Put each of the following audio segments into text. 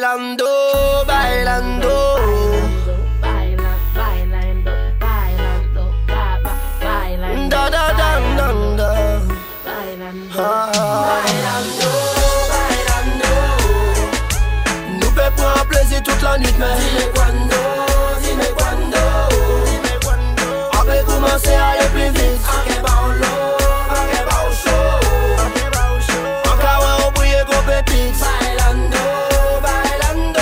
bailando, bailando. Da da da da da. Bailando, bailando. Nous peut prendre plaisir toute la nuit, mais dime quando, dime quando. Après commencer à aller plus vite. Anke ba ou l'eau, anke ba ou chaud. Encore ouais on brille gros pépites. Bailando, bailando.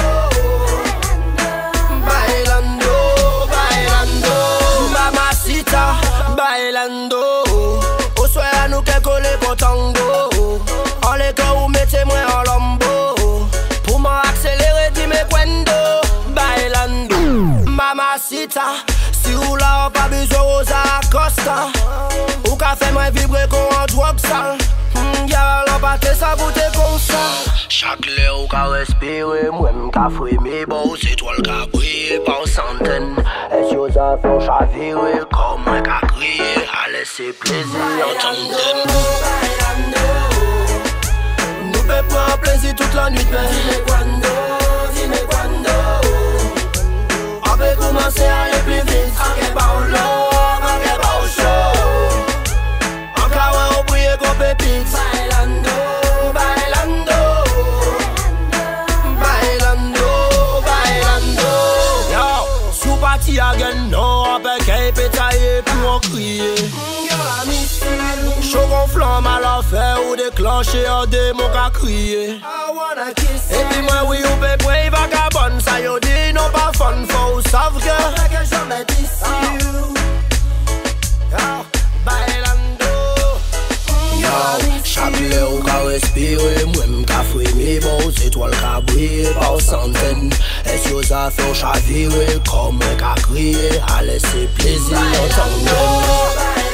Bailando, bailando. Mamacita, bailando. Au soir à nous qu'elle colle pour tango. En les cas où mettez-moi en lambeau. Pour m'accélérer, dis-moi quando. Bailando, mamacita. Si ou là, pas besoin Rosa Costa. Ou qu'a fait moi vibrer comme un drug sale. Y'a la pâté, ça goûte comme ça. Chaque l'air ou qu'a respirer, moi m'qu'a frémé. Bon, c'est toi le qu'a brillé par centaines. Et si vous avez fait chavirer, comme moi qu'a crié. À laisser plaisir, entendre. Nous peut prendre plaisir toute la nuit, mais dime quando, dime quando. Après commencer à aller plus vite. Anke ba ou l'eau, anke ba ou chaud. Encore ouais on brille gros pépites. Bailando, bailando. Bailando, bailando. Yo, sous parti again, non, après qu'elle pétaille puis on crie. Chaud gonflant, mal à faire ou déclencher un démon qu'a crié. Et puis moi oui ou peut brave vagabond. Ça yo dit non pas fun, faut savoir que jamais d'ici. Bailando. Yo, chaque l'air ou qu'a respirer, moi m'qu'a frémé. Bon, c'est toi le qu'a brillé par centaines. Et si vous avez fait chavirer, comme moi qu'a crié. À laisser plaisir, entendre.